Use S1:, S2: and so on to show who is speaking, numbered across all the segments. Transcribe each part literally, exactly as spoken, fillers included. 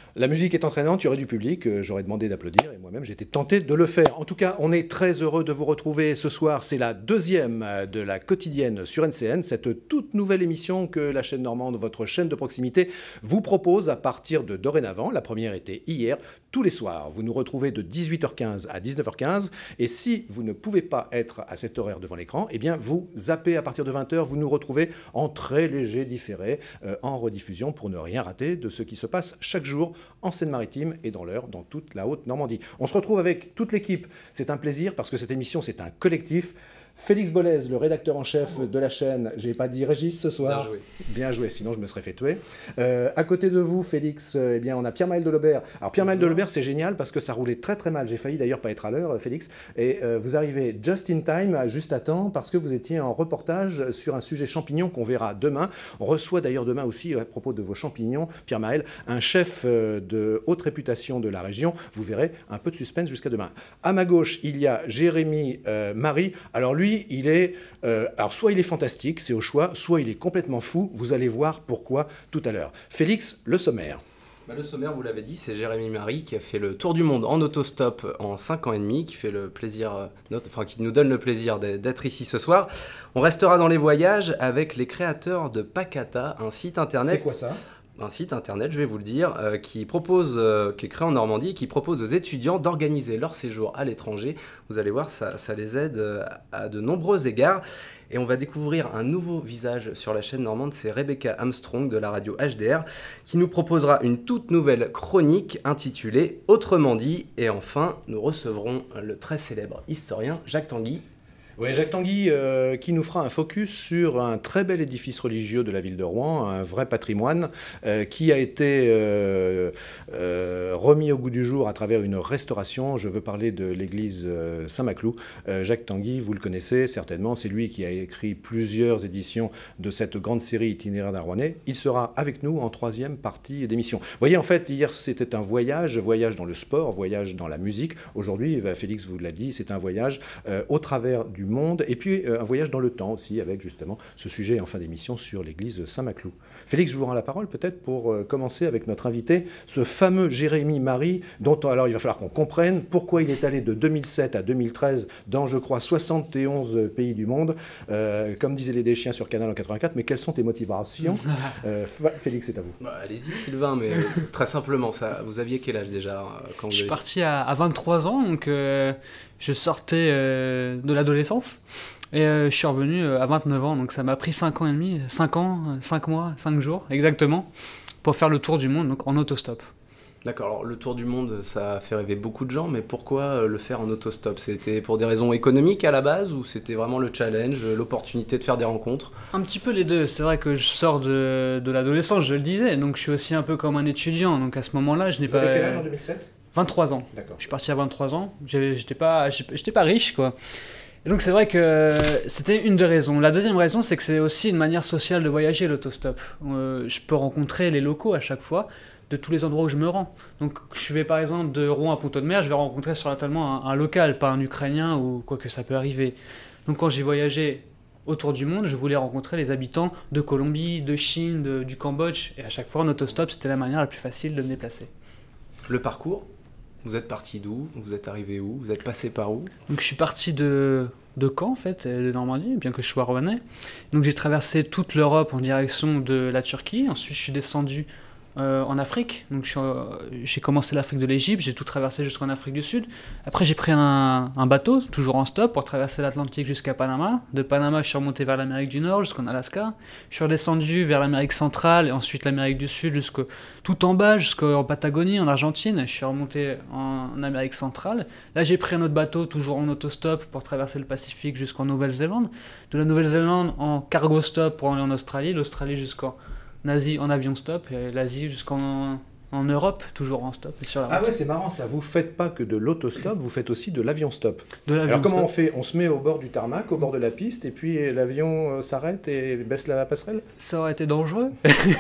S1: La musique est entraînante, il y aurait du public, euh, j'aurais demandé d'applaudir et moi-même j'étais tenté de le faire. En tout cas, on est très heureux de vous retrouver ce soir. C'est la deuxième de la quotidienne sur N C N, cette toute nouvelle émission que la chaîne normande, votre chaîne de proximité, vous propose à partir de dorénavant. La première était hier, tous les soirs. Vous nous retrouvez de dix-huit heures quinze à dix-neuf heures quinze et si vous ne pouvez pas être à cet horaire devant l'écran, eh bien vous zappez à partir de vingt heures, vous nous retrouvez en très léger différé, euh, en rediffusion pour ne rien rater de ce qui se passe chaque jour en Seine-Maritime et dans l'heure dans toute la Haute-Normandie. On se retrouve avec toute l'équipe. C'est un plaisir parce que cette émission, c'est un collectif. Félix Bollez, le rédacteur en chef de la chaîne. J'ai pas dit Régis ce soir.
S2: Bien joué.
S1: Bien joué, sinon je me serais fait tuer. Euh, à côté de vous, Félix, euh, eh bien, on a Pierre-Maël Delobert. Alors Pierre-Maël Delobert, c'est génial parce que ça roulait très très mal. J'ai failli d'ailleurs pas être à l'heure, Félix. Et euh, vous arrivez just in time, juste à temps, parce que vous étiez en reportage sur un sujet champignon qu'on verra demain. On reçoit d'ailleurs demain aussi, à propos de vos champignons, Pierre-Maël, un chef euh, de haute réputation de la région. Vous verrez, un peu de suspense jusqu'à demain. À ma gauche, il y a Jérémy euh, Marie. Alors lui, il est, euh, alors soit il est fantastique, c'est au choix, soit il est complètement fou. Vous allez voir pourquoi tout à l'heure. Félix, le sommaire.
S2: Bah, le sommaire, vous l'avez dit, c'est Jérémy Marie qui a fait le tour du monde en autostop en cinq ans et demi, qui fait le plaisir, enfin qui nous donne le plaisir d'être ici ce soir. On restera dans les voyages avec les créateurs de Pacata, un site internet.
S1: C'est quoi ça ?
S2: Un site internet, je vais vous le dire, euh, qui propose, euh, qui est créé en Normandie, qui propose aux étudiants d'organiser leur séjour à l'étranger. Vous allez voir, ça, ça les aide euh, à de nombreux égards. Et on va découvrir un nouveau visage sur la chaîne normande, c'est Rebecca Armstrong de la radio H D R, qui nous proposera une toute nouvelle chronique intitulée « Autrement dit ». Et enfin, nous recevrons le très célèbre historien Jacques Tanguy.
S1: Oui, Jacques Tanguy euh, qui nous fera un focus sur un très bel édifice religieux de la ville de Rouen, un vrai patrimoine euh, qui a été euh, euh, remis au goût du jour à travers une restauration. Je veux parler de l'église euh, Saint-Maclou. Euh, Jacques Tanguy, vous le connaissez certainement, c'est lui qui a écrit plusieurs éditions de cette grande série Itinéraire d'un Rouennais. Il sera avec nous en troisième partie d'émission. Vous voyez, en fait, hier c'était un voyage, voyage dans le sport, voyage dans la musique. Aujourd'hui, Félix vous l'a dit, c'est un voyage euh, au travers du monde, et puis euh, un voyage dans le temps aussi, avec justement ce sujet en fin d'émission sur l'église Saint-Maclou. Félix, je vous rends la parole peut-être pour euh, commencer avec notre invité, ce fameux Jérémy Marie, dont alors il va falloir qu'on comprenne pourquoi il est allé de deux mille sept à deux mille treize dans, je crois, soixante et onze pays du monde, euh, comme disaient les Deschiens sur Canal en quatre-vingt-quatre, mais quelles sont tes motivations euh, Félix, c'est à vous.
S2: Bah, allez-y Sylvain, mais très simplement, ça, vous aviez quel âge déjà quand vous
S3: Je suis
S2: avez...
S3: parti à, à vingt-trois ans, donc euh, je sortais euh, de l'adolescence et euh, je suis revenu euh, à vingt-neuf ans, donc ça m'a pris cinq ans et demi, cinq ans, cinq mois, cinq jours exactement, pour faire le tour du monde donc en autostop.
S2: D'accord, alors le tour du monde, ça a fait rêver beaucoup de gens, mais pourquoi le faire en autostop? C'était pour des raisons économiques à la base, ou c'était vraiment le challenge, l'opportunité de faire des rencontres?
S3: Un petit peu les deux, c'est vrai que je sors de, de l'adolescence, je le disais, donc je suis aussi un peu comme un étudiant, donc à ce moment-là, je n'ai
S1: Vous
S3: pas...
S1: avez quel âge en deux mille sept?
S3: vingt-trois ans.
S1: D'accord.
S3: Je suis parti à vingt-trois ans, j'étais pas, j'étais pas riche, quoi. Et donc c'est vrai que c'était une des raisons. La deuxième raison, c'est que c'est aussi une manière sociale de voyager, l'autostop. Euh, je peux rencontrer les locaux à chaque fois, de tous les endroits où je me rends. Donc je vais par exemple de Rouen à Pont-Audemer, je vais rencontrer certainement un, un local, pas un Ukrainien ou quoi que ça peut arriver. Donc quand j'ai voyagé autour du monde, je voulais rencontrer les habitants de Colombie, de Chine, de, du Cambodge, et à chaque fois en autostop, c'était la manière la plus facile de me déplacer.
S2: Le parcours, vous êtes parti d'où? Vous êtes arrivé où? Vous êtes passé par où?
S3: Donc je suis parti de, de Caen en fait, de Normandie, bien que je sois rouennais. Donc j'ai traversé toute l'Europe en direction de la Turquie, ensuite je suis descendu Euh, en Afrique, donc j'ai euh, commencé l'Afrique de l'Égypte, j'ai tout traversé jusqu'en Afrique du Sud. Après j'ai pris un, un bateau, toujours en stop, pour traverser l'Atlantique jusqu'à Panama. De Panama je suis remonté vers l'Amérique du Nord, jusqu'en Alaska. Je suis redescendu vers l'Amérique centrale et ensuite l'Amérique du Sud, jusqu'au, tout en bas, jusqu'en Patagonie, en Argentine. Je suis remonté en, en Amérique centrale. Là j'ai pris un autre bateau, toujours en autostop, pour traverser le Pacifique jusqu'en Nouvelle-Zélande. De la Nouvelle-Zélande en cargo stop pour aller en Australie, l'Australie jusqu'en Asie en avion stop, et l'Asie jusqu'en en Europe, toujours en stop. Sur la route.
S1: Ah ouais, c'est marrant ça, vous faites pas que de l'autostop, vous faites aussi de l'avion stop.
S3: De l'avion
S1: Alors comment
S3: stop.
S1: on fait? On se met au bord du tarmac, au bord de la piste, et puis l'avion euh, s'arrête et baisse la passerelle?
S3: Ça aurait été dangereux.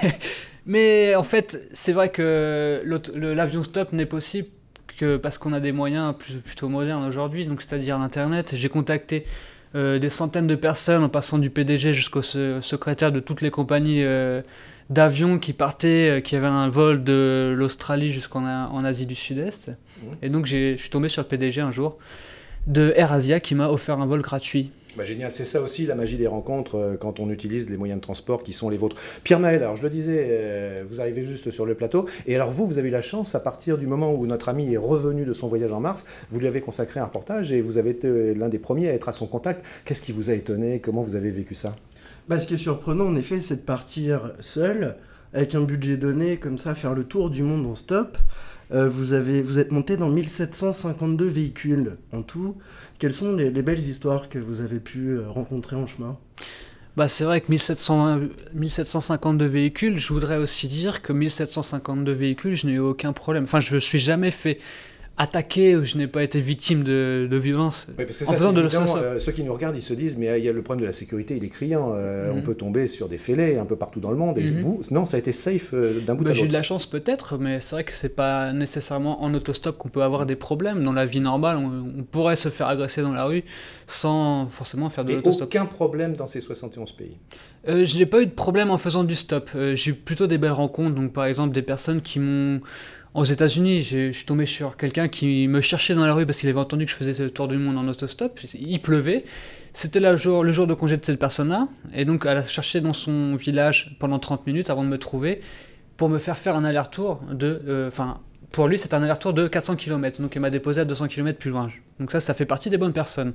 S3: Mais en fait, c'est vrai que l'avion stop n'est possible que parce qu'on a des moyens plus, plutôt modernes aujourd'hui, donc c'est-à-dire Internet. J'ai contacté Euh, des centaines de personnes en passant du P D G jusqu'au se secrétaire de toutes les compagnies euh, d'avions qui partaient, qui avaient un vol de l'Australie jusqu'en en Asie du Sud-Est. Mmh. Et donc je suis tombé sur le P D G un jour de AirAsia qui m'a offert un vol gratuit.
S1: Bah génial, c'est ça aussi la magie des rencontres euh, quand on utilise les moyens de transport qui sont les vôtres. Pierre Maël, alors je le disais, euh, vous arrivez juste sur le plateau, et alors vous, vous avez eu la chance, à partir du moment où notre ami est revenu de son voyage en Mars, vous lui avez consacré un reportage et vous avez été l'un des premiers à être à son contact. Qu'est-ce qui vous a étonné? Comment vous avez vécu ça?
S4: Bah, ce qui est surprenant, en effet, c'est de partir seul, avec un budget donné, comme ça, faire le tour du monde en stop. Euh, vous, avez, vous êtes monté dans mille sept cent cinquante-deux véhicules en tout. Quelles sont les, les belles histoires que vous avez pu rencontrer en chemin?
S3: Bah, c'est vrai que mille sept cents, mille sept cent cinquante-deux véhicules, je voudrais aussi dire que mille sept cent cinquante-deux véhicules, je n'ai eu aucun problème. Enfin, je ne suis jamais fait attaqué ou je n'ai pas été victime de, de violence.
S1: Oui, parce que
S3: en
S1: ça,
S3: faisant de
S1: euh, ceux qui nous regardent, ils se disent, mais euh, il y a le problème de la sécurité, il est criant. Euh, mm-hmm. On peut tomber sur des fêlés un peu partout dans le monde. Et mm-hmm. vous, non, ça a été safe euh, d'un bout
S3: bah,
S1: à l'autre.
S3: J'ai eu de la chance peut-être, mais c'est vrai que c'est pas nécessairement en autostop qu'on peut avoir des problèmes. Dans la vie normale, on, on pourrait se faire agresser dans la rue sans forcément faire de l'autostop.
S1: Et aucun problème dans ces soixante et onze pays?
S3: euh, Je n'ai pas eu de problème en faisant du stop. Euh, j'ai eu plutôt des belles rencontres. Donc par exemple, des personnes qui m'ont... Aux États-Unis, je suis tombé sur quelqu'un qui me cherchait dans la rue parce qu'il avait entendu que je faisais le tour du monde en autostop. Il pleuvait. C'était le jour, le jour de congé de cette personne-là. Et donc, elle a cherché dans son village pendant trente minutes avant de me trouver pour me faire faire un aller-retour de... Enfin, euh, pour lui, c'est un aller-retour de quatre cents kilomètres. Donc, il m'a déposé à deux cents kilomètres plus loin. Donc ça, ça fait partie des bonnes personnes.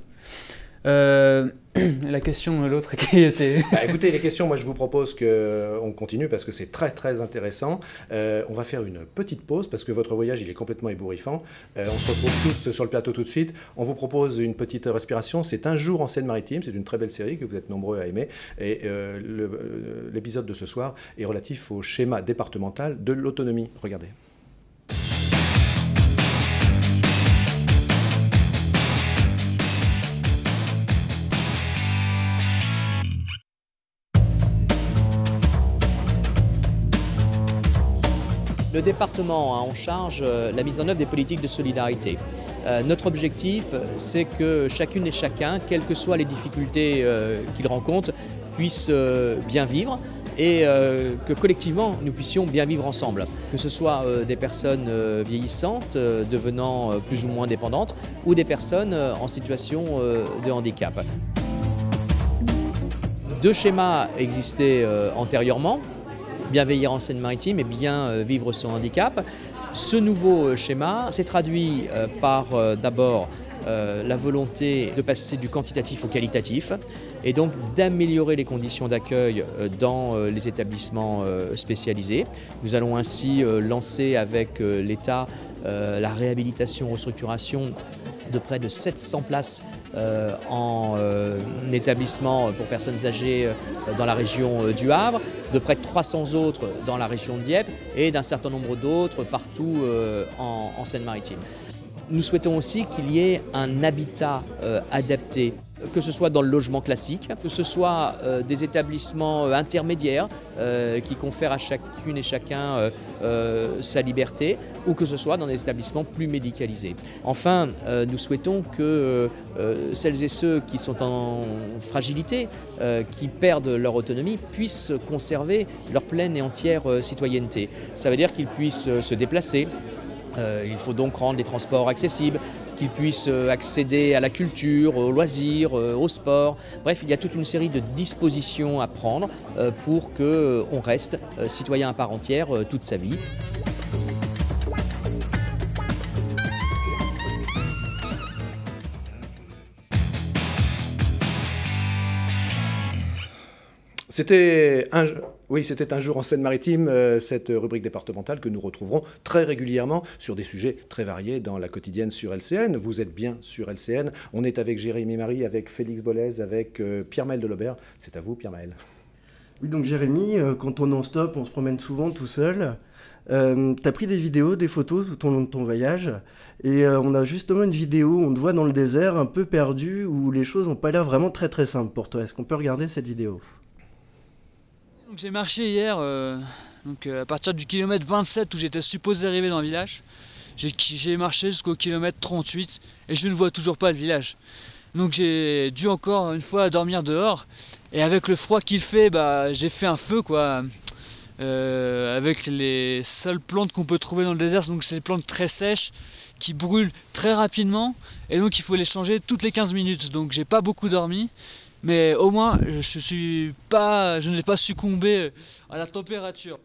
S3: Euh, la question, l'autre qui était...
S1: Bah, écoutez, les questions, moi je vous propose qu'on continue parce que c'est très très intéressant. Euh, on va faire une petite pause parce que votre voyage il est complètement ébouriffant. Euh, on se retrouve tous sur le plateau tout de suite. On vous propose une petite respiration. C'est Un jour en Seine-Maritime. C'est une très belle série que vous êtes nombreux à aimer. Et euh, l'épisode de ce soir est relatif au schéma départemental de l'autonomie. Regardez.
S5: Le département a en charge la mise en œuvre des politiques de solidarité. Euh, notre objectif, c'est que chacune et chacun, quelles que soient les difficultés euh, qu'il rencontre, puisse euh, bien vivre et euh, que collectivement, nous puissions bien vivre ensemble. Que ce soit euh, des personnes euh, vieillissantes, euh, devenant euh, plus ou moins dépendantes, ou des personnes euh, en situation euh, de handicap. Deux schémas existaient euh, antérieurement. Bien vieillir en Seine-Maritime et bien vivre son handicap. Ce nouveau schéma s'est traduit par d'abord la volonté de passer du quantitatif au qualitatif et donc d'améliorer les conditions d'accueil dans les établissements spécialisés. Nous allons ainsi lancer avec l'État la réhabilitation, restructuration de près de sept cents places euh, en euh, établissement pour personnes âgées euh, dans la région euh, du Havre, de près de trois cents autres dans la région de Dieppe et d'un certain nombre d'autres partout euh, en, en Seine-Maritime. Nous souhaitons aussi qu'il y ait un habitat euh, adapté, que ce soit dans le logement classique, que ce soit euh, des établissements euh, intermédiaires euh, qui confèrent à chacune et chacun euh, euh, sa liberté, ou que ce soit dans des établissements plus médicalisés. Enfin, euh, nous souhaitons que euh, celles et ceux qui sont en fragilité, euh, qui perdent leur autonomie, puissent conserver leur pleine et entière euh, citoyenneté. Ça veut dire qu'ils puissent euh, se déplacer. Euh, il faut donc rendre les transports accessibles, qu'ils puissent euh, accéder à la culture, aux loisirs, euh, au sport. Bref, il y a toute une série de dispositions à prendre euh, pour qu'on euh, reste euh, citoyen à part entière euh, toute sa vie.
S1: C'était un, oui, c'était un jour en Seine-Maritime, euh, cette rubrique départementale que nous retrouverons très régulièrement sur des sujets très variés dans la quotidienne sur L C N. Vous êtes bien sur L C N. On est avec Jérémy Marie, avec Félix Bollez, avec euh, Pierre Maël de Laubert. C'est à vous, Pierre Maël.
S4: Oui, donc Jérémy, euh, quand on est en stop, on se promène souvent tout seul. Euh, tu as pris des vidéos, des photos tout au long de ton voyage. Et euh, on a justement une vidéo où on te voit dans le désert, un peu perdu, où les choses n'ont pas l'air vraiment très très simples pour toi. Est-ce qu'on peut regarder cette vidéo ?
S3: J'ai marché hier, euh, donc, euh, à partir du kilomètre vingt-sept où j'étais supposé arriver dans le village. J'ai marché jusqu'au kilomètre trente-huit et je ne vois toujours pas le village. Donc j'ai dû encore une fois dormir dehors. Et avec le froid qu'il fait, bah, j'ai fait un feu, quoi. euh, avec les seules plantes qu'on peut trouver dans le désert, donc c'est des plantes très sèches qui brûlent très rapidement et donc il faut les changer toutes les quinze minutes. Donc j'ai pas beaucoup dormi, mais au moins je suis pas, je n'ai pas succombé à la température.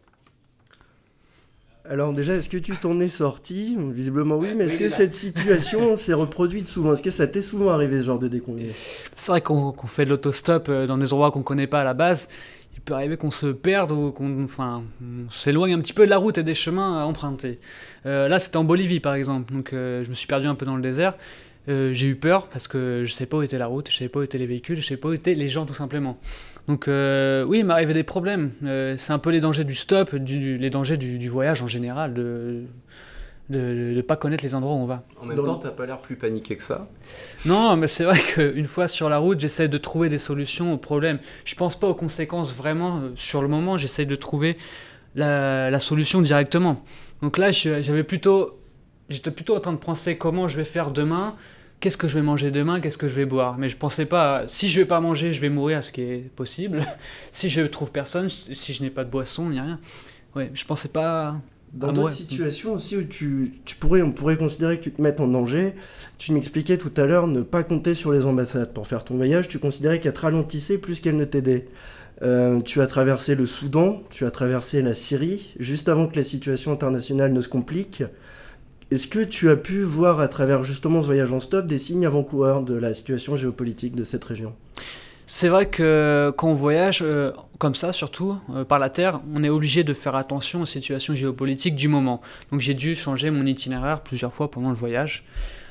S4: Alors déjà, est-ce que tu t'en es sorti? Visiblement oui, mais est-ce que cette situation s'est reproduite souvent? Est-ce que ça t'est souvent arrivé ce genre de déconvenue?
S3: C'est vrai qu'on qu'on fait de l'autostop dans des endroits qu'on connaît pas à la base. Il peut arriver qu'on se perde ou qu'on enfin, on s'éloigne un petit peu de la route et des chemins à emprunter. Euh, là, c'était en Bolivie par exemple, donc euh, je me suis perdu un peu dans le désert. Euh, j'ai eu peur parce que je ne savais pas où était la route, je ne savais pas où étaient les véhicules, je ne savais pas où étaient les gens tout simplement. Donc euh, oui, il m'est arrivé des problèmes. Euh, c'est un peu les dangers du stop, du, du, les dangers du, du voyage en général, de ne de, de pas connaître les endroits où on va.
S2: En même
S4: Dans
S2: temps,
S4: le-
S2: t'as pas l'air plus paniqué que ça.
S3: Non, mais c'est vrai qu'une fois sur la route, j'essaie de trouver des solutions aux problèmes. Je pense pas aux conséquences vraiment. euh, Sur le moment, j'essaie de trouver la, la solution directement. Donc là, je- j'avais plutôt, j'étais plutôt en train de penser comment je vais faire demain, qu'est-ce que je vais manger demain, qu'est-ce que je vais boire. Mais je pensais pas, à, si je vais pas manger, je vais mourir, ce qui est possible. Si je trouve personne, si je n'ai pas de boisson, ni rien. Ouais, je pensais pas.
S4: Dans
S3: Ah,
S4: d'autres
S3: ouais.
S4: situations aussi où tu, tu pourrais, on pourrait considérer que tu te mettes en danger, tu m'expliquais tout à l'heure ne pas compter sur les ambassades pour faire ton voyage, tu considérais qu'elles te ralentissaient plus qu'elles ne t'aidaient. Euh, tu as traversé le Soudan, tu as traversé la Syrie, juste avant que la situation internationale ne se complique. Est-ce que tu as pu voir à travers justement ce voyage en stop des signes avant-coureurs de la situation géopolitique de cette région?
S3: C'est vrai que quand on voyage euh, comme ça, surtout euh, par la terre, on est obligé de faire attention aux situations géopolitiques du moment. Donc j'ai dû changer mon itinéraire plusieurs fois pendant le voyage.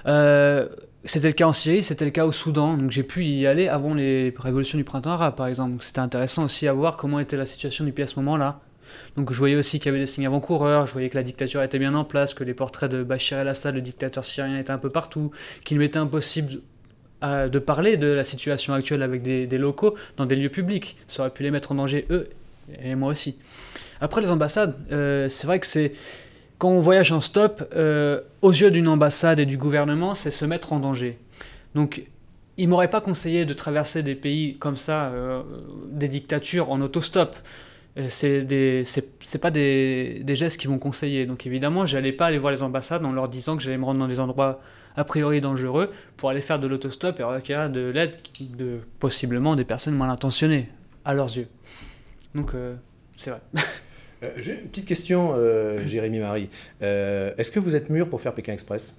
S3: Euh, c'était le cas en Syrie, c'était le cas au Soudan. Donc j'ai pu y aller avant les révolutions du printemps arabe, par exemple. Donc, c'était intéressant aussi à voir comment était la situation du pays à ce moment-là. Donc je voyais aussi qu'il y avait des signes avant-coureurs, je voyais que la dictature était bien en place, que les portraits de Bachar el-Assad, le dictateur syrien, étaient un peu partout, qu'il m'était impossible euh, de parler de la situation actuelle avec des, des locaux dans des lieux publics. Ça aurait pu les mettre en danger, eux, et moi aussi. Après les ambassades, euh, c'est vrai que c'est... Quand on voyage en stop, euh, aux yeux d'une ambassade et du gouvernement, c'est se mettre en danger. Donc ils ne m'auraient pas conseillé de traverser des pays comme ça, euh, des dictatures en autostop. Euh, C'est des, c'est, c'est pas des, des gestes qu'ils vont conseiller. Donc évidemment, je n'allais pas aller voir les ambassades en leur disant que j'allais me rendre dans des endroits a priori dangereux pour aller faire de l'autostop et requérir de l'aide de possiblement des personnes mal intentionnées, à leurs yeux. Donc euh, c'est vrai.
S1: Euh, j'ai une petite question, euh, Jérémy Marie. Euh, Est-ce que vous êtes mûr pour faire Pékin Express?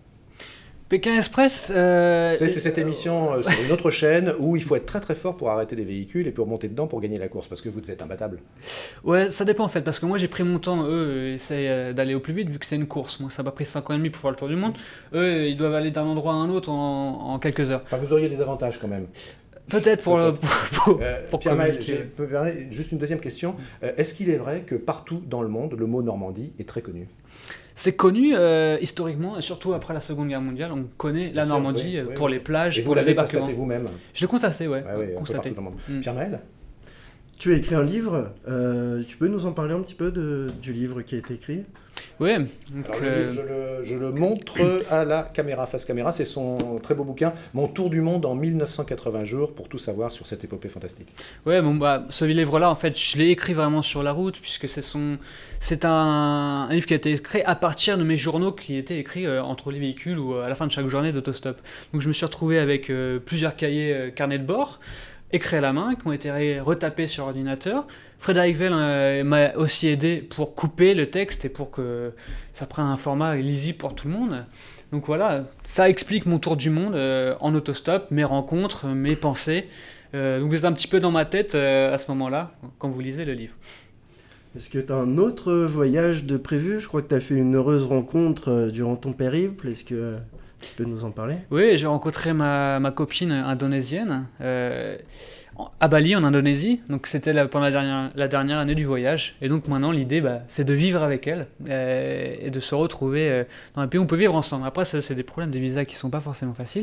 S3: Pékin Express, euh,
S1: Vous savez, c'est cette émission euh, sur une autre chaîne où il faut être très très fort pour arrêter des véhicules et pour monter dedans pour gagner la course, parce que vous devez être imbattable.
S3: ouais, ça dépend en fait, parce que moi j'ai pris mon temps, eux essayent euh, d'aller au plus vite vu que c'est une course. Moi ça m'a pris cinq ans et demi pour faire le tour du monde. Eux ils doivent aller d'un endroit à un autre en, en quelques heures.
S1: Enfin, vous auriez des avantages quand même.
S3: Peut-être pour, le- pour, pour,
S1: Euh,
S3: pour
S1: Pierre Maël,
S3: communiquer.
S1: je peux me permettre juste une deuxième question. Euh, Est-ce qu'il est vrai que partout dans le monde, le mot Normandie est très connu?
S3: C'est connu euh, historiquement, et surtout après la Seconde Guerre mondiale, on connaît la
S1: Bien sûr,
S3: Normandie
S1: oui,
S3: euh,
S1: oui,
S3: pour
S1: oui.
S3: les plages,
S1: Et vous
S3: pour les
S1: l'avez
S3: débarquements.
S1: constaté vous-même?
S3: Je l'ai constaté, ouais.
S1: Ah oui, un peu
S3: constaté.
S1: partout dans le monde.
S3: Mm.
S1: Pierre Maël?
S4: Tu as écrit un livre, euh, tu peux nous en parler un petit peu de, du livre qui a été écrit?
S3: Ouais, donc,
S1: Alors, le
S3: euh,
S1: livre, je, le, je le montre à la caméra, face caméra. C'est son très beau bouquin, Mon tour du monde en mille neuf cent quatre-vingts jours, pour tout savoir sur cette épopée fantastique.
S3: ouais, bon, bah, ce livre-là, en fait, je l'ai écrit vraiment sur la route, puisque c'est son, c'est un, un livre qui a été écrit à partir de mes journaux qui étaient écrits euh, entre les véhicules ou euh, à la fin de chaque journée d'autostop. Donc je me suis retrouvé avec euh, plusieurs cahiers, euh, carnets de bord, écrits à la main, qui ont été ré- retapés sur ordinateur. Frédéric Vell euh, m'a aussi aidé pour couper le texte et pour que ça prenne un format lisible pour tout le monde. Donc voilà, ça explique mon tour du monde euh, en autostop, mes rencontres, mes pensées. Euh, donc vous êtes un petit peu dans ma tête euh, à ce moment-là, quand vous lisez le livre.
S4: Est-ce que tu as un autre voyage de prévu? Je crois que tu as fait une heureuse rencontre euh, durant ton périple. Est-ce que tu peux nous en parler?
S3: Oui, j'ai rencontré ma, ma copine indonésienne euh, en- à Bali, en Indonésie. Donc c'était la- pendant la dernière, la dernière année du voyage. Et donc maintenant, l'idée, bah, c'est de vivre avec elle euh, et de se retrouver euh, dans un pays où on peut vivre ensemble. Après, ça, c'est des problèmes de visa qui sont pas forcément faciles.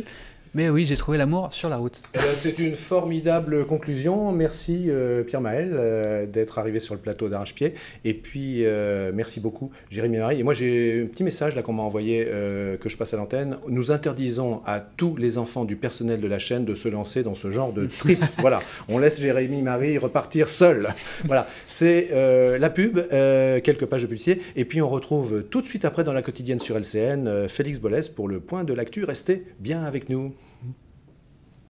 S3: Mais oui, j'ai trouvé l'amour sur la route.
S1: Eh ben, c'est une formidable conclusion. Merci euh, Pierre-Maël euh, d'être arrivé sur le plateau d'Arrache-Pied. Et puis, euh, merci beaucoup Jérémy Marie. Et moi, j'ai un petit message là qu'on m'a envoyé, euh, que je passe à l'antenne. Nous interdisons à tous les enfants du personnel de la chaîne de se lancer dans ce genre de trip. Voilà, on laisse Jérémy Marie repartir seul. Voilà, c'est euh, la pub, euh, quelques pages de publicité. Et puis, on retrouve tout de suite après dans la quotidienne sur L C N, euh, Félix Bollès pour le point de l'actu. Restez bien avec nous.